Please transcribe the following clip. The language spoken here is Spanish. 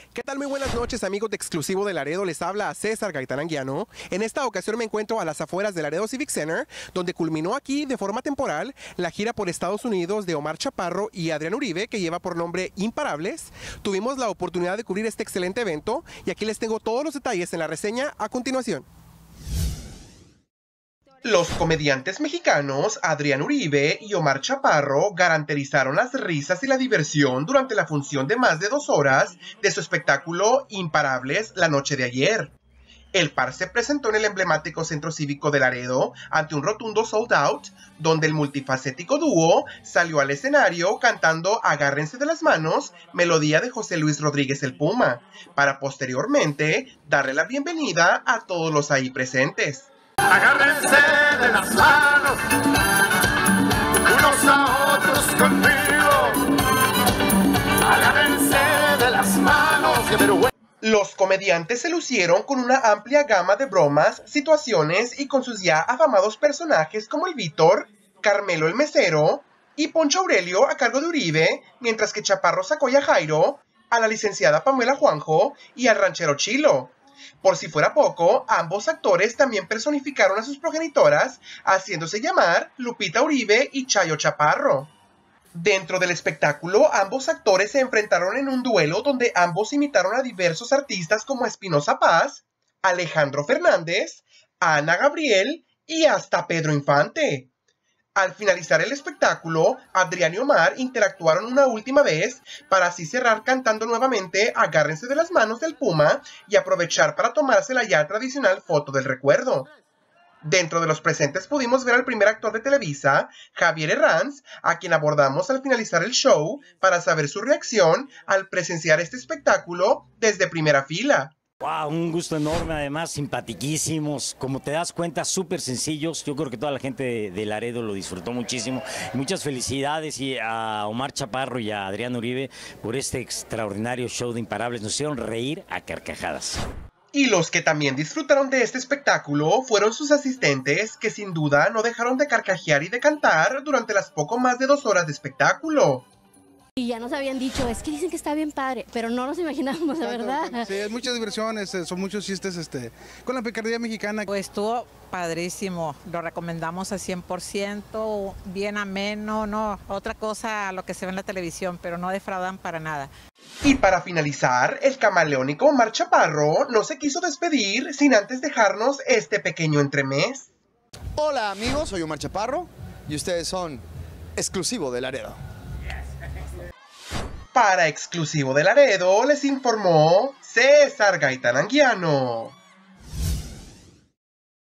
¿Qué tal? Muy buenas noches, amigos de Exclusivo de Laredo. Les habla César Gaitán Anguiano. En esta ocasión me encuentro a las afueras de Laredo Civic Center, donde culminó aquí de forma temporal la gira por Estados Unidos de Omar Chaparro y Adrián Uribe, que lleva por nombre Imparables. Tuvimos la oportunidad de cubrir este excelente evento y aquí les tengo todos los detalles en la reseña a continuación. Los comediantes mexicanos Adrián Uribe y Omar Chaparro garantizaron las risas y la diversión durante la función de más de 2 horas de su espectáculo Imparables la noche de ayer. El par se presentó en el emblemático Centro Cívico de Laredo ante un rotundo sold out, donde el multifacético dúo salió al escenario cantando Agárrense de las manos, melodía de José Luis Rodríguez el Puma, para posteriormente darle la bienvenida a todos los ahí presentes. Agárrense de las manos, unos a otros conmigo. Agárrense de las manos, que vergüenza. Los comediantes se lucieron con una amplia gama de bromas, situaciones y con sus ya afamados personajes como el Víctor, Carmelo el Mesero y Poncho Aurelio a cargo de Uribe, mientras que Chaparro sacó a Jairo, a la licenciada Pamela Juanjo y al ranchero Chilo. Por si fuera poco, ambos actores también personificaron a sus progenitoras, haciéndose llamar Lupita Uribe y Chayo Chaparro. Dentro del espectáculo, ambos actores se enfrentaron en un duelo donde ambos imitaron a diversos artistas como Espinoza Paz, Alejandro Fernández, Ana Gabriel y hasta Pedro Infante. Al finalizar el espectáculo, Adrián y Omar interactuaron una última vez para así cerrar cantando nuevamente Agárrense de las manos del Puma y aprovechar para tomarse la ya tradicional foto del recuerdo. Dentro de los presentes pudimos ver al primer actor de Televisa, Javier Herranz, a quien abordamos al finalizar el show para saber su reacción al presenciar este espectáculo desde primera fila. Wow, un gusto enorme, además simpatiquísimos, como te das cuenta, súper sencillos. Yo creo que toda la gente de Laredo lo disfrutó muchísimo. Muchas felicidades y a Omar Chaparro y a Adrián Uribe por este extraordinario show de Imparables. Nos hicieron reír a carcajadas. Y los que también disfrutaron de este espectáculo fueron sus asistentes, que sin duda no dejaron de carcajear y de cantar durante las poco más de 2 horas de espectáculo. Y ya nos habían dicho, es que dicen que está bien padre, pero no nos imaginamos, la verdad. Sí, es mucha diversión, son muchos chistes con la picardía mexicana. Pues estuvo padrísimo, lo recomendamos al 100%, bien ameno, no, otra cosa a lo que se ve en la televisión, pero no defraudan para nada. Y para finalizar, el camaleónico Omar Chaparro no se quiso despedir sin antes dejarnos este pequeño entremés. Hola amigos, soy Omar Chaparro y ustedes son Exclusivo de Laredo. Para Exclusivo de Laredo les informó César Gaitán Anguiano.